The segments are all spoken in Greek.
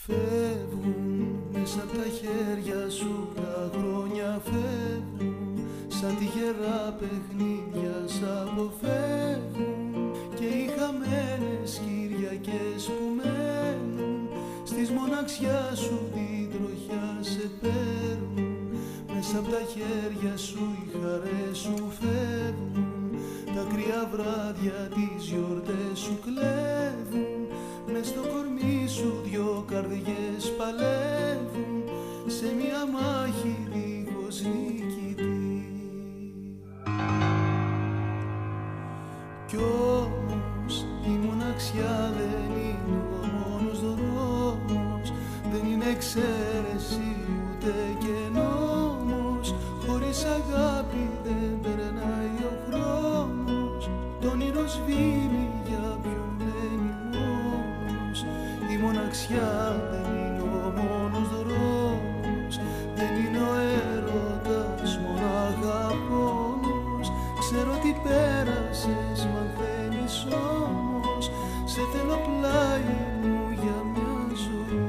Φεύγουν μέσα από τα χέρια σου τα χρόνια, φεύγουν σαν τυχερά παιχνίδια σ' αποφεύγουν. Και οι χαμένες Κυριακές που μένουν στις μοναξιά σου την τροχιά σε παίρνουν. Μέσα από τα χέρια σου οι χαρές σου φεύγουν, τα κρύα βράδια τις γιορτές σου κλέβουν. Μες στο κορμί σου δυο καρδιές παλεύουν σε μια μάχη δίχως νικητή. Κι όμως η μοναξιά δεν είναι ο μόνος δρόμος, δεν είναι εξαίρεση ούτε και νόμος. Χωρίς αγάπη δεν περνάει ο χρόνος, το όνειρο σβήνει για ποιον μένει μόνος. Η μοναξιά δεν είναι ο μόνος δρόμος, δεν είναι ο έρωτας μονάχα πόνος. Ξέρω τι πέρασες, μαθαίνεις όμως, σε θέλω πλάι μου για μια ζωή.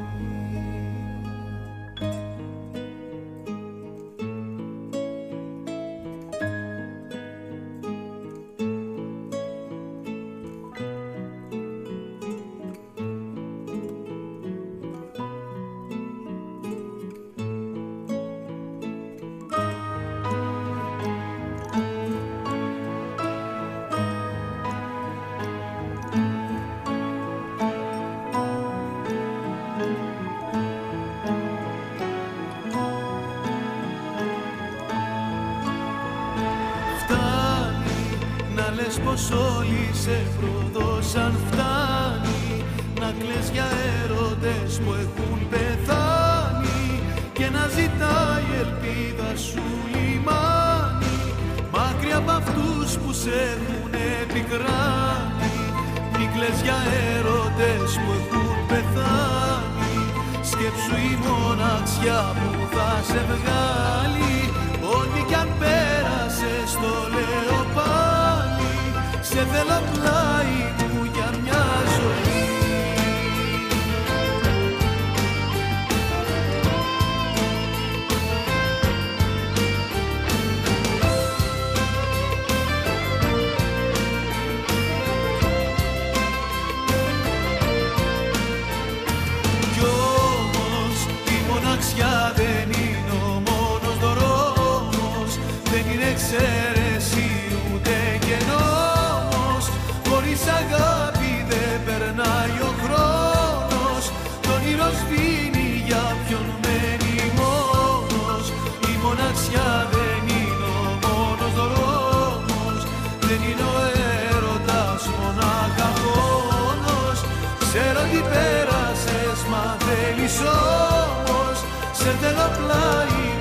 Πως όλοι σε προδώσαν, φτάνει να κλαις για έρωτες που έχουν πεθάνει και να ζητάει ελπίδα σου λιμάνι μακριά από αυτούς που σε έχουν επικράνει. Μη κλαις για έρωτες που έχουν πεθάνει, σκέψου η μοναξιά που θα σε βγάλει. Ό,τι κι αν πέρασες το λέω πάλι, σε θέλω πλάι μου για μια ζωή. Κι όμως η μοναξιά δεν είναι ο μόνος δρόμος, δεν είναι εξαίρεση ούτε και νόμος. Χωρίς αγάπη δεν περνάει ο χρόνος, το όνειρο σβήνει για ποιον μένει μόνος. Η μοναξιά δεν είναι ο μόνος δρόμος, δεν είναι ο έρωτας μονάχα πόνος. Ξέρω τι πέρασες, μα θέλεις όμως, σε θέλω πλάι